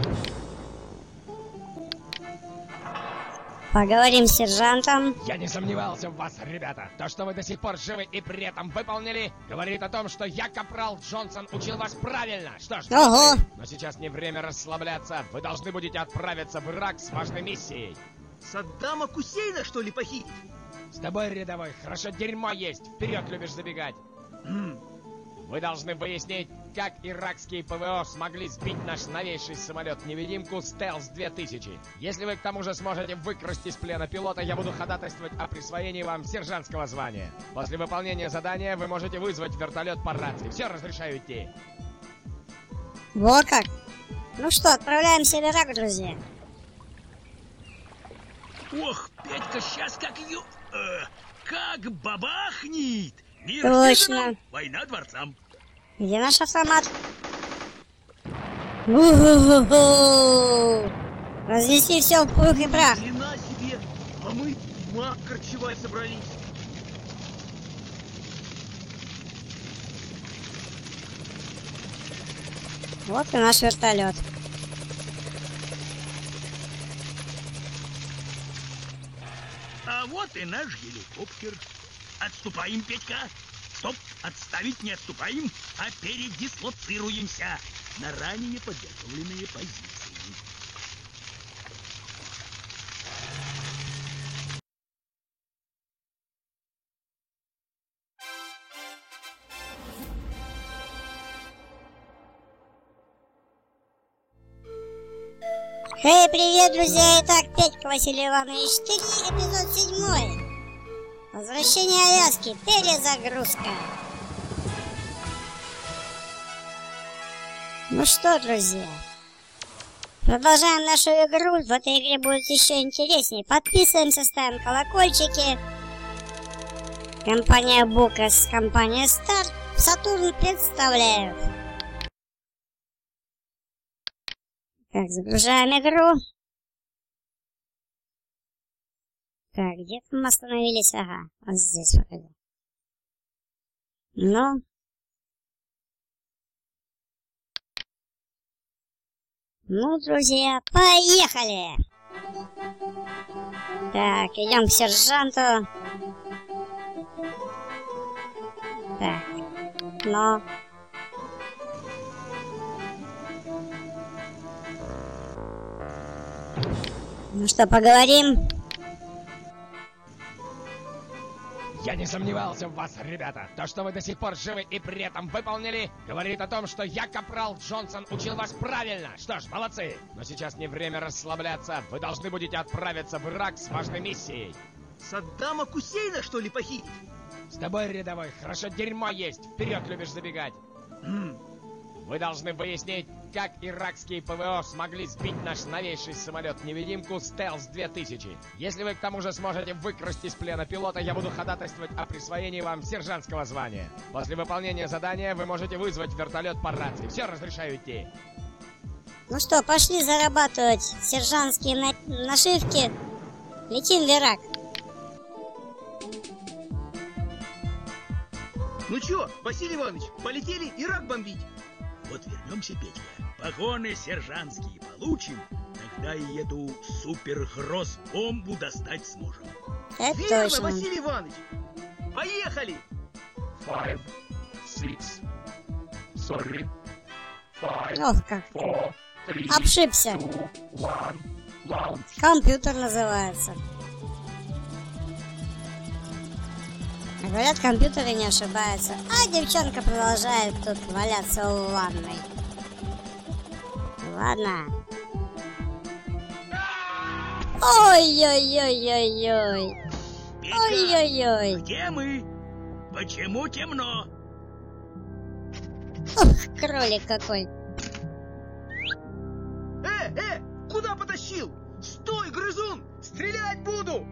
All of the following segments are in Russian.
Поговорим с сержантом. Я не сомневался в вас, ребята. То, что вы до сих пор живы и при этом выполнили, говорит о том, что я, капрал Джонсон, учил вас правильно. Что ж, Ого. но сейчас не время расслабляться. Вы должны будете отправиться в Ирак с важной миссией. Саддама Хусейна, что ли, похитить? С тобой, рядовой, хорошо дерьмо есть. Вперед любишь забегать. Вы должны выяснить, как иракские ПВО смогли сбить наш новейший самолет-невидимку Стелс-2000. Если вы к тому же сможете выкрасть из плена пилота, я буду ходатайствовать о присвоении вам сержантского звания. После выполнения задания вы можете вызвать вертолет по рации. Все, разрешаю идти. Вот как. Ну что, отправляемся в Ирак, друзья. Ох, Петька, сейчас как бабахнет! Мир Точно. сыгран, война дворцам. Где наш автомат? У-ху-ху-ху. Разнеси все в пух и прах. Хрена себе! А мы маг корчевать собрались. Вот и наш вертолет. А вот и наш геликоптер. Отступаем, Петька. Стоп, отставить не отступаем, а передислоцируемся на ранее подготовленные позиции. Эй, привет, друзья! Итак, Петька Василий Иванович 3, эпизод 7. Возвращение Аляски, перезагрузка. Ну что, друзья, продолжаем нашу игру. В этой игре будет еще интереснее. Подписываемся, ставим колокольчики. Компания Букас, компания Стар, Сатурн представляют. Так, загружаем игру. Так, где мы остановились? Ага, вот здесь вроде. Ну. Ну, друзья, поехали! Так, идем к сержанту. Так, ну. Ну что, поговорим? Я не сомневался в вас, ребята. То, что вы до сих пор живы и при этом выполнили, говорит о том, что я, капрал Джонсон, учил вас правильно. Что ж, молодцы. Но сейчас не время расслабляться. Вы должны будете отправиться в Ирак с важной миссией. Саддама Хусейна, что ли, похитить? С тобой, рядовой, хорошо дерьмо есть. Вперед любишь забегать. Вы должны выяснить, как иракские ПВО смогли сбить наш новейший самолет-невидимку Стелс-2000. Если вы к тому же сможете выкрасть из плена пилота, я буду ходатайствовать о присвоении вам сержантского звания. После выполнения задания вы можете вызвать вертолет по рации. Все, разрешаю идти. Ну что, пошли зарабатывать сержантские нашивки. Летим в Ирак. Ну чё, Василий Иванович, полетели Ирак бомбить? Вот вернемся, Петька, погоны сержантские получим, тогда и эту супергроз-бомбу достать сможем. Это верно, точно. Василий Иванович! Поехали! 5, 6, sorry, 5, Ох, как 4, 3, обшибся. 2, 1, launch. Компьютер называется. Говорят, компьютеры не ошибаются. А девчонка продолжает тут валяться в ванной. Ладно. Ой-ой-ой-ой-ой. Петька, Ой-ой-ой. где мы? Почему темно? Ух, кролик какой. Куда потащил? Стой, грызун! Стрелять буду!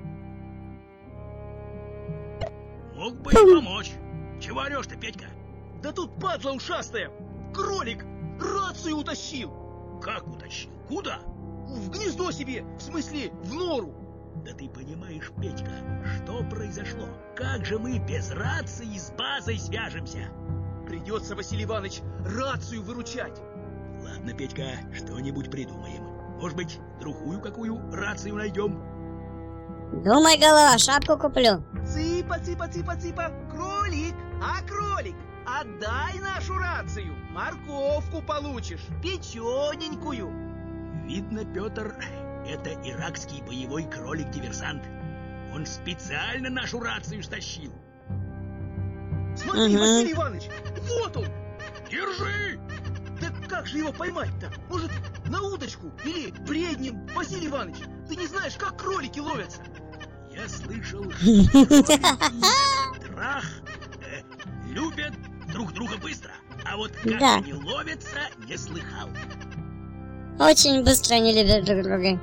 Мог бы и помочь. Чего орешь-то, Петька? Да тут падла ушастая! Кролик! Рацию утащил! Как утащил? Куда? В гнездо себе, в смысле, в нору. Да ты понимаешь, Петька, что произошло? Как же мы без рации с базой свяжемся? Придется, Василий Иванович, рацию выручать. Ладно, Петька, что-нибудь придумаем. Может быть, другую какую рацию найдем? Думай, голова, шапку куплю. Цыпа, цыпа, цыпа, цыпа, кролик, кролик, отдай нашу рацию, морковку получишь, печененькую. Видно, Петр, это иракский боевой кролик-диверсант. Он специально нашу рацию стащил. Смотри, Василий Иванович, вот он! Держи! Да как же его поймать-то? Может, на удочку или бреднем? Василий Иванович, ты не знаешь, как кролики ловятся? Я слышал, что страх любят друг друга быстро. А вот как Да. они ловятся, не слыхал. Очень быстро они любят друг друга.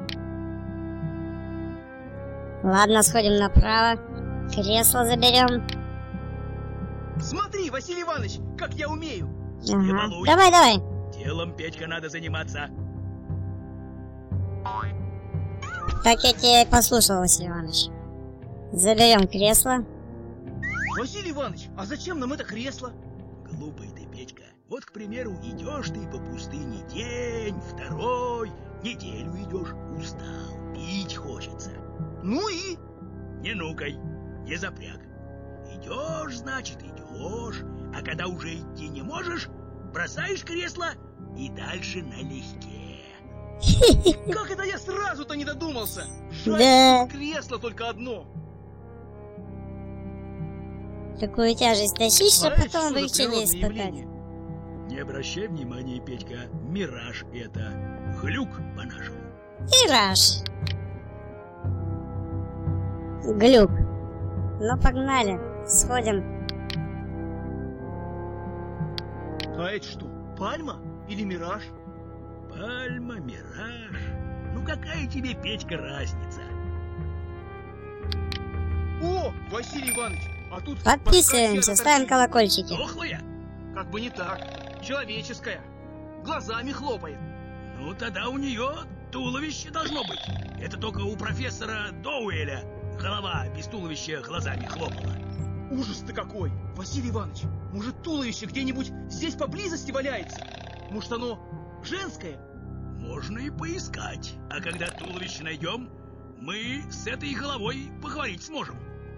Ладно, сходим направо. Кресло заберем. Смотри, Василий Иванович, как я умею. Ага. балуй. Давай, давай. Делом, Петька, надо заниматься. Так я тебя и послушал, Василий Иванович. Заберем кресло. Василий Иванович, а зачем нам это кресло? Глупый ты, Петька. Вот, к примеру, идешь ты по пустыне день, второй, неделю идешь, устал, пить хочется. Ну и? Не нукай, не запряг. Идешь, значит, идешь, а когда уже идти не можешь, бросаешь кресло и дальше налегке. Как это я сразу-то не додумался? Да. Кресло только одно. Такую тяжесть тащить, чтобы Знаешь, потом что за облегчение природное испытать. явление? Не обращай внимания, Петька, мираж это. Глюк по-нашему. Мираж. Глюк. Ну, погнали. Сходим. А это что, пальма или мираж? Пальма, мираж. Ну какая тебе, Петька, разница? О, Василий Иванович, а тут... Подписываемся, ставим колокольчики. Дохлая? Как бы не так. Человеческая. Глазами хлопает. Ну тогда у нее туловище должно быть. Это только у профессора Доуэля голова без туловища глазами хлопала. Ужас-то какой! Василий Иванович, может, туловище где-нибудь здесь поблизости валяется? Может, оно женское? Можно и поискать. А когда туловище найдем, мы с этой головой поговорить сможем.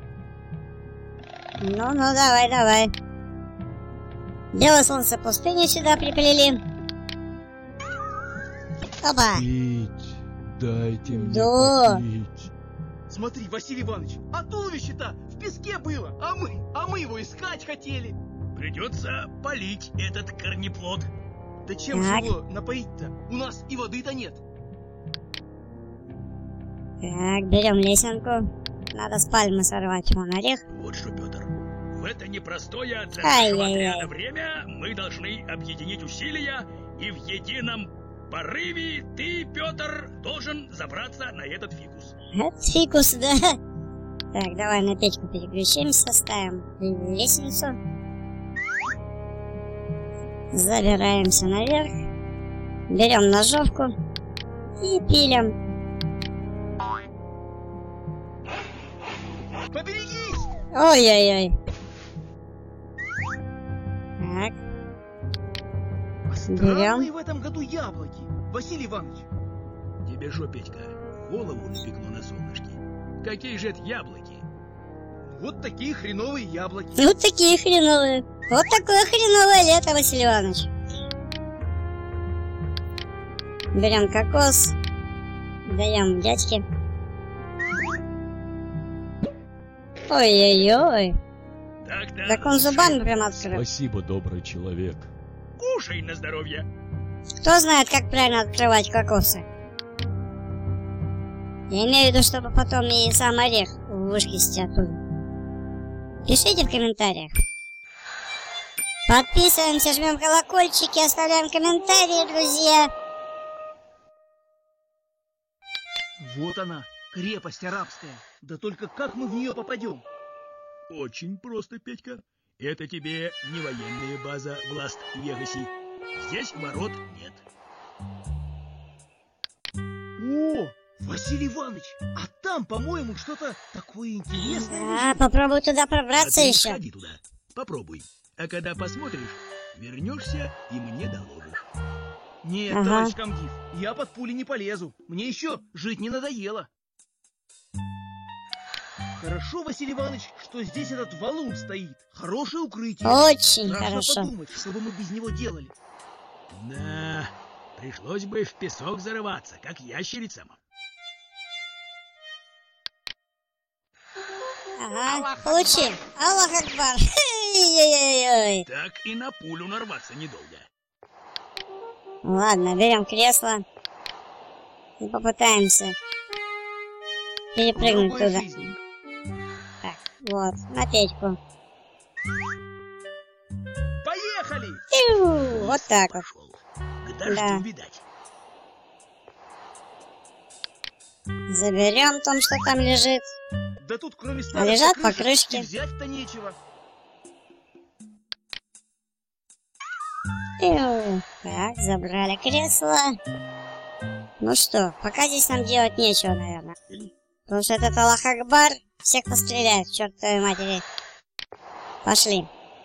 Ну, давай, давай. Белое солнце пустыни сюда приплели. Опа. Пить, дайте мне Да. попить. Смотри, Василий Иванович, а туловище-то в песке было, а мы его искать хотели. Придется полить этот корнеплод. Да чем Так. же его напоить-то? У нас и воды-то нет. Так, берем лесенку. Надо с пальмы сорвать вон орех. Вот что, Петр, в это непростое для Ай-яй-яй. нашего отряда время мы должны объединить усилия, и в едином порыве ты, Петр, должен забраться на этот фикус. Это фикус, да. Так, давай на печку переключимся, ставим лестницу. Забираемся наверх. Берем ножовку и пилим. Поберегись! Ой-ой-ой. Так, Странные в этом году яблоки, Василий Иванович. Тебе что, Петька, голову напекло на солнышке? Какие же это яблоки? Вот такие хреновые яблоки. вот такие хреновые. Вот такое хреновое лето, Василий Иванович. Берем кокос. Даем дядьке. Ой-ой-ой. Так-то. Так он зубами прям открыл. Спасибо, добрый человек. Кушай на здоровье. Кто знает, как правильно открывать кокосы? Я имею в виду, чтобы потом и сам орех вышкистить оттуда. Пишите в комментариях. Подписываемся, жмем колокольчики, оставляем комментарии, друзья. Вот она, крепость арабская. Да только как мы в нее попадем? Очень просто, Петька. Это тебе не военная база в Ласт-Вегасе. Здесь ворот нет. О, Василий Иванович, а там, по-моему, что-то такое интересное. Да, попробуй туда пробраться А ты еще. сходи туда, попробуй. А когда посмотришь, вернешься и мне доложишь. Нет, Ага. товарищ комдив, я под пули не полезу. Мне еще жить не надоело. Хорошо, Василий Иванович, что здесь этот валун стоит. Хорошее укрытие. Очень Страшно хорошо. подумать, что бы мы без него делали. Да, пришлось бы в песок зарываться, как ящерицам. Ага, получи. Аллах Акбар. Ой-ой-ой. Так и на пулю нарваться недолго. Ладно, берем кресло и попытаемся перепрыгнуть Другой туда. жизни. Так, вот, на Петьку. Поехали! Тю, вот так вот. Пошел. К дождю, Да. видать. Заберем то, что там лежит. Да тут кроме А старых лежат покрышек покрышки. и взять-то нечего. Тю. Так, забрали кресло. Ну что, пока здесь нам делать нечего, наверное. Потому что этот Аллах Акбар всех постреляет, к чертовой матери. Пошли.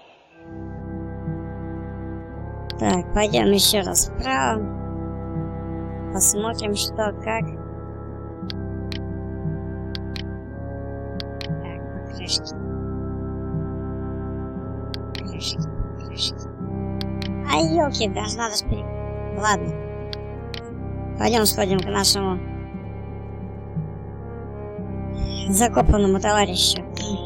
Так, пойдем еще раз вправо. Посмотрим, что, как. Так, покрышки. Покрышки. Ай, елки, даже надо ж Ладно. Пойдем сходим к нашему закопанному товарищу.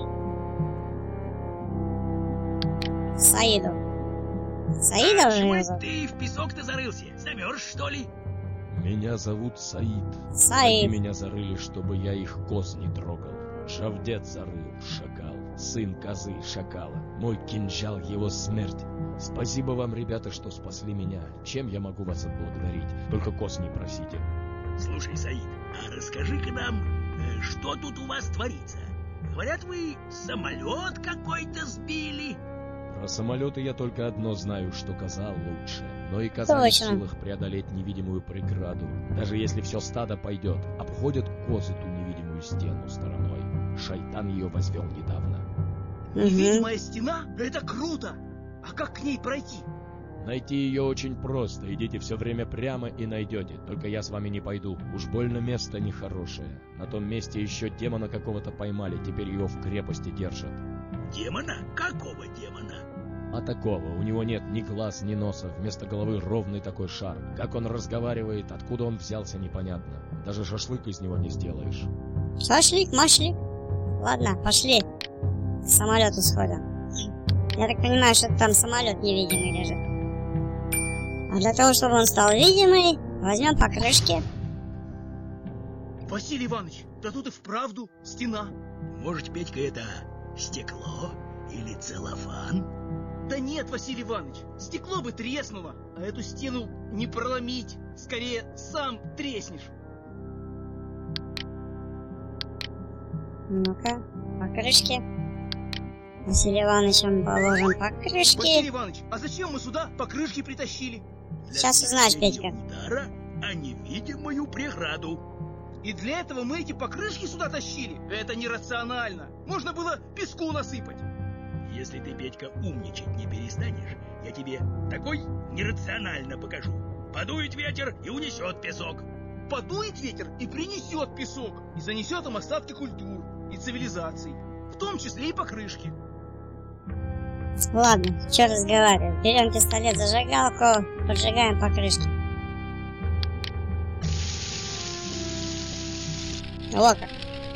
Саиду. Саида уже Чего его это зовут? ты в песок-то зарылся? Замерз, что ли? Меня зовут Саид. Саид. Они меня зарыли, чтобы я их коз не трогал. Шавдет зарыл, шакал. Сын козы, шакала. Мой кинжал, его смерть. Спасибо вам, ребята, что спасли меня. Чем я могу вас отблагодарить? Только коз не просите. Слушай, Саид, а расскажи-ка нам, что тут у вас творится? Говорят, вы самолет какой-то сбили. Про самолеты я только одно знаю, что коза лучше. Но и коза не в Точно. силах преодолеть невидимую преграду. Даже если все стадо пойдет, обходят козы ту невидимую стену стороной. Шайтан ее возвел недавно. Мгм. Невидимая стена? Это круто! А как к ней пройти? Найти ее очень просто. Идите все время прямо и найдете. Только я с вами не пойду. Уж больно место нехорошее. На том месте еще демона какого-то поймали. Теперь его в крепости держат. Демона? Какого демона? А такого. У него нет ни глаз, ни носа. Вместо головы ровный такой шар. Как он разговаривает, откуда он взялся, непонятно. Даже шашлык из него не сделаешь. Шашлик, машлик. Ладно, пошли. К самолету сходим. Я так понимаю, что там самолет невидимый лежит. А для того, чтобы он стал видимый, возьмем покрышки. Василий Иванович, да тут и вправду стена. Может, Петька, это стекло или целлофан? Да нет, Василий Иванович, стекло бы треснуло, а эту стену не проломить. Скорее, сам треснешь. Ну-ка, покрышки. Василий Ивановичем положим покрышки. Василий Иванович, а зачем мы сюда покрышки притащили? Для Сейчас узнаешь, смягчения Петька. удара, а невидимую преграду. И для этого мы эти покрышки сюда тащили? Это нерационально. Можно было песку насыпать. Если ты, Петька, умничать не перестанешь, я тебе такой нерационально покажу. Подует ветер и унесет песок. Подует ветер и принесет песок. И занесет им остатки культур и цивилизаций. В том числе и покрышки. Ладно, что разговаривать. Берем пистолет, зажигалку, поджигаем покрышки. О как.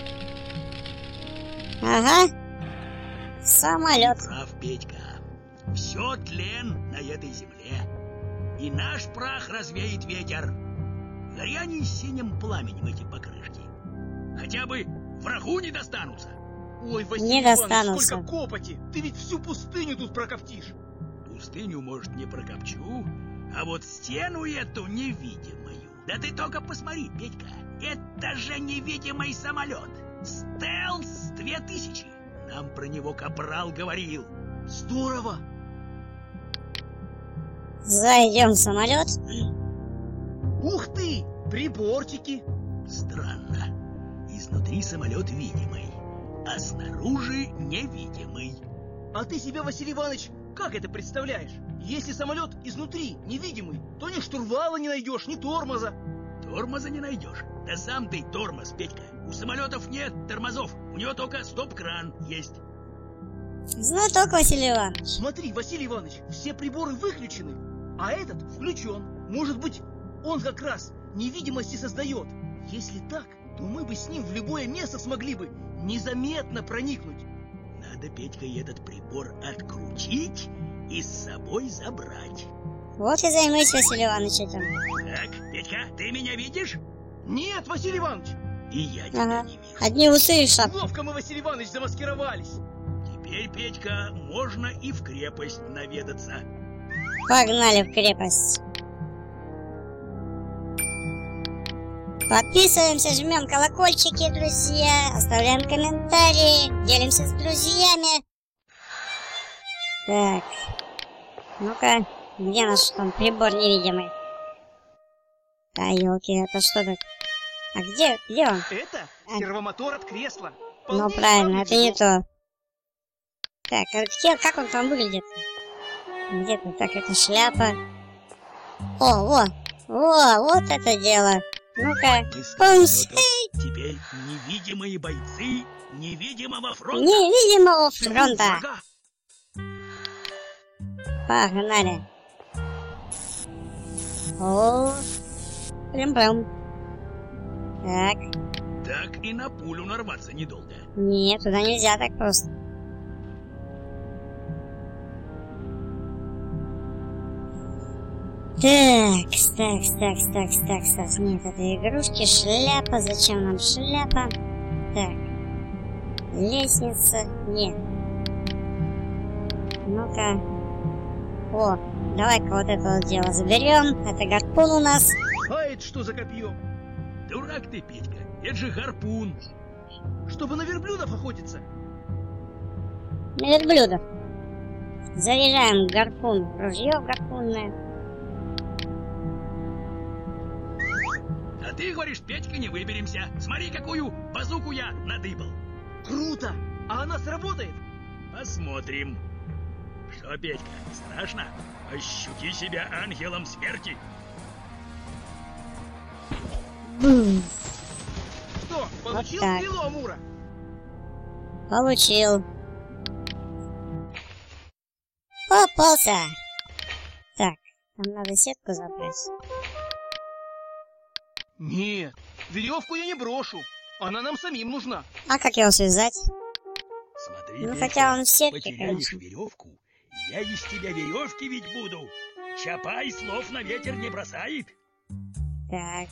Ага. Самолет. Прав, Петька. Все тлен на этой земле. И наш прах развеет ветер. Гори они синим пламенем эти покрышки. Хотя бы врагу не достанутся. Ой, Василий Не Иванович, достанутся. сколько копоти! Ты ведь всю пустыню тут прокоптишь. Пустыню, может, не прокопчу, а вот стену эту невидимую. Да ты только посмотри, Петька, это же невидимый самолет. Стелс 2000. Нам про него капрал говорил. Здорово! Зайдем в самолет. Ух ты! Приборчики! Странно. Изнутри самолет видимый, а снаружи невидимый. А ты себя, Василий Иванович, Как это представляешь? Если самолет изнутри невидимый, то ни штурвала не найдешь, ни тормоза. Тормоза не найдешь. Да сам ты тормоз, Петька. У самолетов нет тормозов. У него только стоп-кран есть. Знаток Василий Иванович. Смотри, Василий Иванович, все приборы выключены, а этот включен. Может быть, он как раз невидимости создает. Если так, то мы бы с ним в любое место смогли бы незаметно проникнуть. Надо, Петька, этот прибор открутить и с собой забрать. Вот и займусь, Василий Иванович, этим. Так, Петька, ты меня видишь? Нет, Василий Иванович. И я тебя Ага. не вижу. Одни усы и шапка. Ловко мы, Василий Иванович, замаскировались. Теперь, Петька, можно и в крепость наведаться. Погнали в крепость. Подписываемся, жмем колокольчики, друзья. Оставляем комментарии. Делимся с друзьями. Так. Ну-ка, где наш там прибор невидимый? Да, елки, это что так? А где он? Это А. сервомотор от кресла. Ну Вполне правильно, это не исправный то. Так, а где, как он там выглядит? Где-то, так, это шляпа. О, вот это дело. Ну-ка, Мы с пумс. самолетом теперь невидимые бойцы невидимого фронта. Невидимого фронта. Врага. Погнали. О, прям. Так, Так и на пулю нарваться недолго. нет, туда нельзя так просто. Так. Нет, это игрушки, шляпа. Зачем нам шляпа? Так. Лестница. Нет. Ну-ка. О, давай-ка вот это вот дело заберем. Это гарпун у нас. А это что за копье? Дурак ты, Петька. Это же гарпун. Чтобы на верблюдов охотиться. На верблюдов. Заряжаем гарпун. Ружье гарпунное. А ты говоришь, Петька, не выберемся. Смотри, какую базуку я надыбал. Круто! А она сработает? Посмотрим. Что, Петька, страшно? Ощути себя ангелом смерти. Бум. Что, получил так. стрелу Амура? Получил. Попался. Так, нам надо сетку забрать. Нет, веревку я не брошу. Она нам самим нужна. А как его связать? Смотри, Ну, Петька, хотя он в сетке, потеряешь конечно. веревку, я из тебя веревки ведь буду. Чапай слов на ветер не бросает. Так.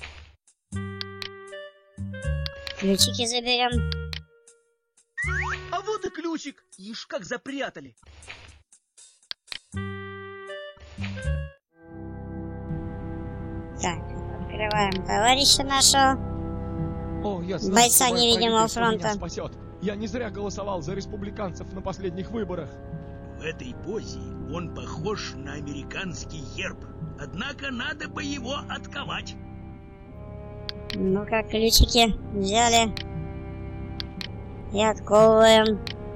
Ключики заберем. А вот и ключик. Ишь, как запрятали. Так, открываем товарища нашего. О, я знал, Бойца что мое невидимого правительство меня фронта. спасет. Я не зря голосовал за республиканцев на последних выборах. В этой позе он похож на американский герб. Однако надо бы его отковать. Ну-ка, ключики взяли. И отковываем.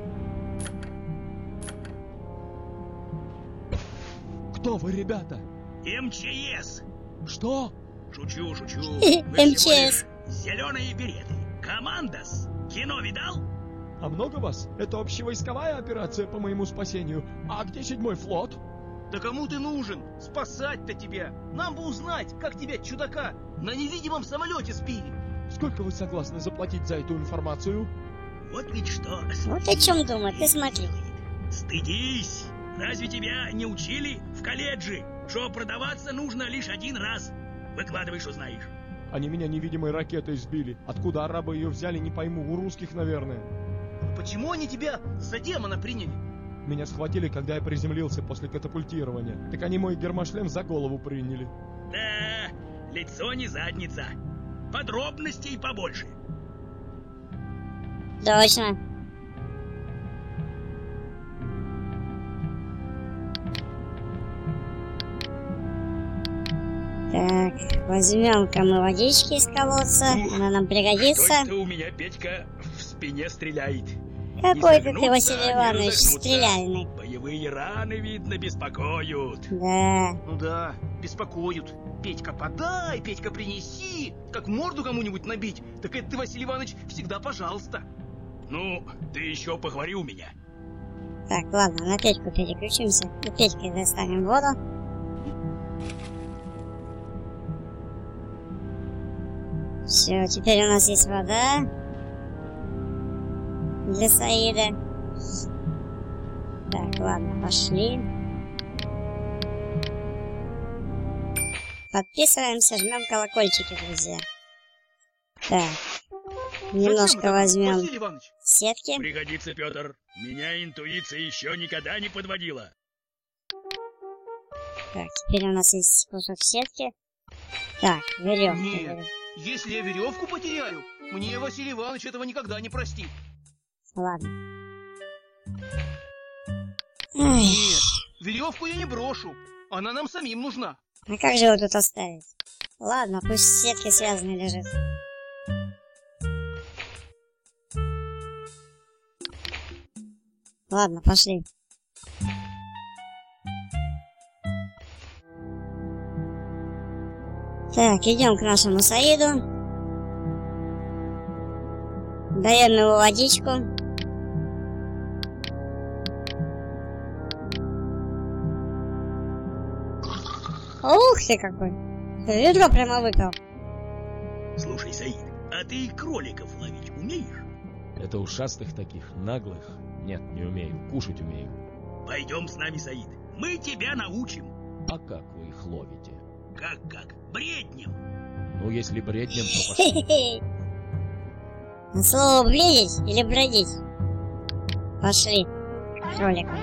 Кто вы, ребята? МЧС. Что? Шучу. Вы МЧС. всего лишь зеленые береты. Командос. Кино видал? А много вас? Это общевойсковая операция по моему спасению. А где 7-й флот? Да кому ты нужен? Спасать-то тебя. Нам бы узнать, как тебя, чудака, на невидимом самолете сбили. Сколько вы согласны заплатить за эту информацию? Вот ведь что. Вот о чем думать, ты смотри. Стыдись. Разве тебя не учили в колледже, что продаваться нужно лишь один раз? Выкладывай, что знаешь. Они меня невидимой ракетой сбили. Откуда арабы ее взяли, не пойму. У русских, наверное. Почему они тебя за демона приняли? Меня схватили, когда я приземлился после катапультирования. Так они мой гермошлем за голову приняли. Да, лицо не задница. Подробностей побольше. Точно. Так, возьмем-ка мы водички из колодца. Она нам пригодится. Что это у меня Петька в спине стреляет? Какой ты, Не Василий согнуться, Иванович, не разогнуться. стреляльный. Боевые Боевые раны, видно, беспокоят. Да. Ну да, беспокоят. Петька подай, Петька принеси. Как морду кому-нибудь набить, так это ты, Василий Иванович, всегда пожалуйста. Ну, ты еще поговори у меня. Так, ладно, на Петьку переключимся. У Петьки достанем воду. Все, теперь у нас есть вода. Для Саида. Так, ладно, пошли. Подписываемся, жмем колокольчики, друзья. Так, немножко Зачем это, возьмем Василий Иванович? сетки. Пригодится, Петр. Меня интуиция еще никогда не подводила. Так, теперь у нас есть кусок сетки. Так, веревка. Нет. Если я веревку потеряю, мне Василий Иванович этого никогда не простит. Ладно. Нет, веревку я не брошу. Она нам самим нужна. А как же его тут оставить? Ладно, пусть сетки связаны лежит. Ладно, пошли. Так, идем к нашему Саиду. Даем ему водичку. Ух ты какой! Ведро прямо выпил. Слушай, Саид, а ты кроликов ловить умеешь? Это ушастых таких, наглых? Нет, не умею. Кушать умею. Пойдем с нами, Саид. Мы тебя научим. А как вы их ловите? Как? Бреднем. Ну, если бреднем, то пошли. Хе-хе. На слово бредить или бродить? Пошли. Кролика.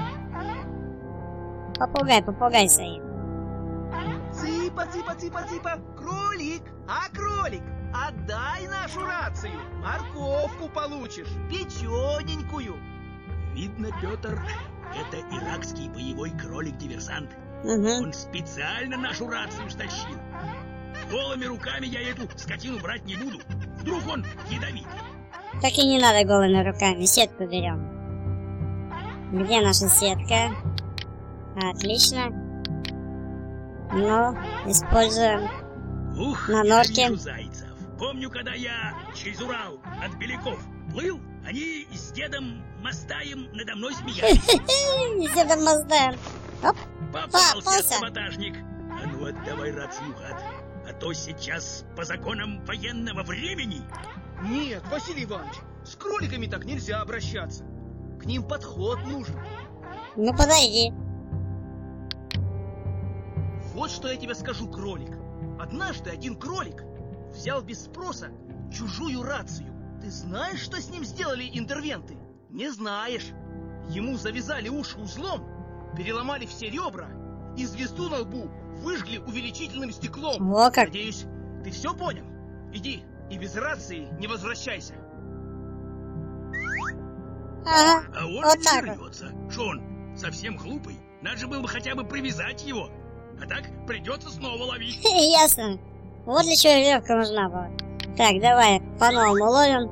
Попугай, Саид. Цыпа, кролик, кролик, отдай нашу рацию, морковку получишь, печененькую. Видно, Петр, это иракский боевой кролик-диверсант. Угу. Он специально нашу рацию стащил. Голыми руками я эту скотину брать не буду. Вдруг он ядовит. Так и не надо голыми руками, сетку берем. Где наша сетка? Отлично. Ну, используем. Ух, На норке. ненавижу зайцев. Помню, когда я через Урал от Беляков плыл, они с дедом Мастаем надо мной смеялись. С дедом Маздаем. Оп. Попался Попался. саботажник. А ну отдавай рацию, гад. А то сейчас по законам военного времени. Нет, Василий Иванович, с кроликами так нельзя обращаться. К ним подход нужен. Ну подойди. Вот что я тебе скажу, кролик. Однажды один кролик взял без спроса чужую рацию. Ты знаешь, что с ним сделали интервенты? Не знаешь. Ему завязали уши узлом, переломали все ребра и звезду на лбу выжгли увеличительным стеклом. Во как. Надеюсь, ты все понял? Иди и без рации не возвращайся. Ага. А он Вот не так вот. вернется. Что он, совсем глупый? Надо же было бы хотя бы привязать его. А так придется снова ловить. Ясно. Вот для чего веревка нужна была. Так, давай по-новому ловим.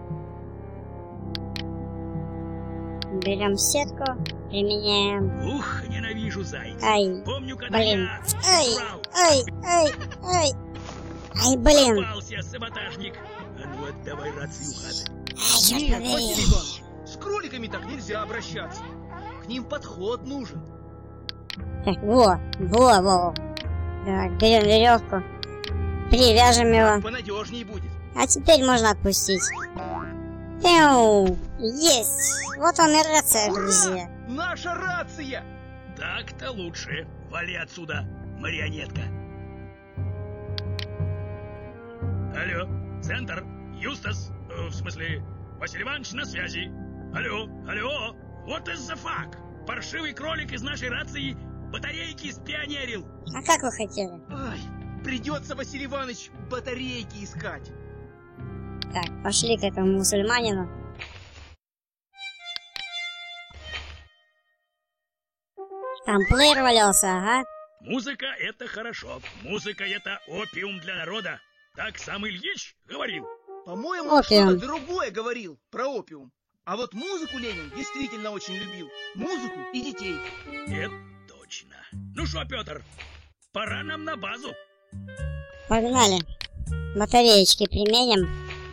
Берем сетку, применяем. Ух, ненавижу зайцев. Ай, Помню, когда блин. я Ай, брал, ай. Ай, блин. попался саботажник. А ну отдавай рацию, гад. Ай, черт Нет, побери. Василий Иванович, с кроликами так нельзя обращаться. К ним подход нужен. Так, во. Так, берем веревку, привяжем его. Понадежнее будет. А теперь можно отпустить. Пиу. Есть. Вот вам и рация, друзья. Наша рация! Так-то лучше. Вали отсюда, марионетка. Алло, центр, Юстас, в смысле, Василий Иванович на связи. Алло, what is the fuck? Паршивый кролик из нашей рации батарейки спионерил. А как вы хотели? Ай, придется, Василий Иванович, батарейки искать. Так, пошли к этому мусульманину. Там плеер валялся, ага. Музыка — это хорошо. Музыка — это опиум для народа. Так сам Ильич говорил. По-моему, Опиум. что-то другое говорил про опиум. А вот музыку Ленин действительно очень любил. Музыку и детей. Это точно. Ну что, Петр, пора нам на базу. Погнали. Батареечки применим.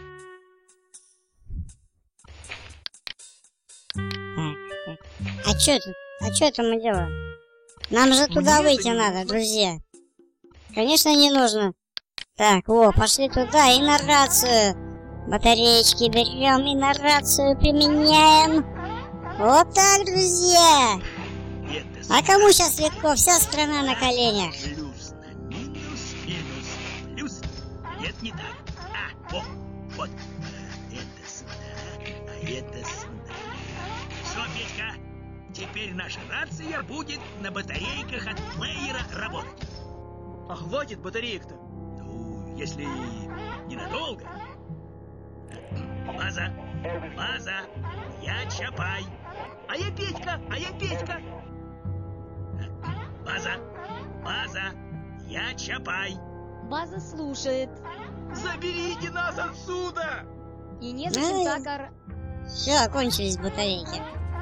Так. А что тут? А что это мы делаем? Нам же туда Мне это выйти не надо, нужно. друзья. Конечно, не нужно. Так, о, пошли туда и на рацию. Батареечки берем и на рацию применяем. Вот так, друзья. Это А кому сейчас легко? Вся страна на коленях. плюс на минус, минус на плюс. Нет, не так. Вот. Это сюда, а это сюда. Все, Петька, теперь наша рация будет на батарейках от плеера работать. А хватит батареек-то. Ну, если ненадолго. База, я Чапай. А я Петька, База, я Чапай. База слушает. Заберите нас отсюда! И незачем Ай. так Все, кончились батарейки.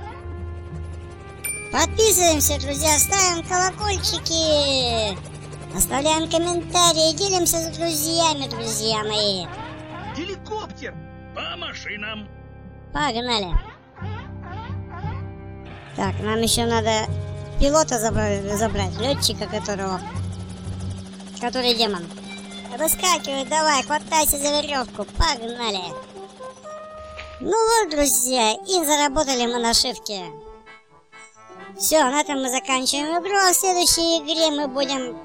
Подписываемся, друзья, ставим колокольчики. Оставляем комментарии, делимся с друзьями, друзья мои. Геликоптер! По машинам. Погнали. Так, нам еще надо пилота забрать, летчика который демон. Выскакивай, давай, хватайся за веревку, погнали. Ну вот, друзья, и заработали мы нашивки. Все, на этом мы заканчиваем игру, а в следующей игре мы будем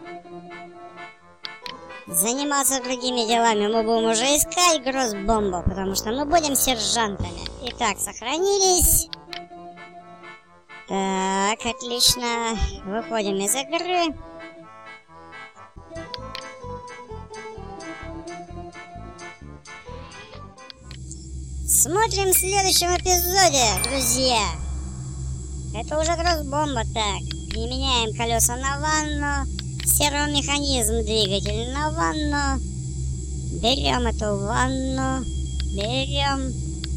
заниматься другими делами. Мы будем уже искать гроссбомбу, потому что мы будем сержантами. Итак, сохранились. Так, отлично. Выходим из игры. Смотрим в следующем эпизоде, друзья. Это уже гроссбомба, так. Применяем колеса на ванну. Сервомеханизм двигатель на ванну. Берем эту ванну. Берем.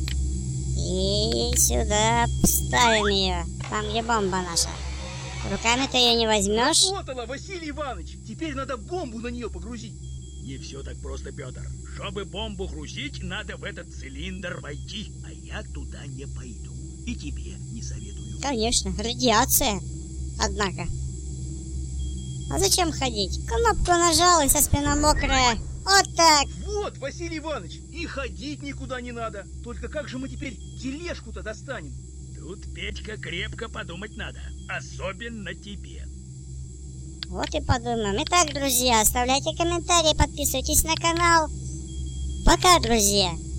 И сюда ставим ее. Там, где бомба наша. Руками ты ее не возьмешь. Вот она, Василий Иванович! Теперь надо бомбу на нее погрузить. Не все так просто, Петр. Чтобы бомбу грузить, надо в этот цилиндр войти, а я туда не пойду. И тебе не советую. Конечно, радиация. Однако. А зачем ходить? Кнопку нажал, и вся спина мокрая. Вот так. Вот, Василий Иванович, и ходить никуда не надо. Только как же мы теперь тележку-то достанем? Тут, Петька, крепко подумать надо. Особенно тебе. Вот и подумаем. Итак, друзья, оставляйте комментарии, подписывайтесь на канал. Пока, друзья.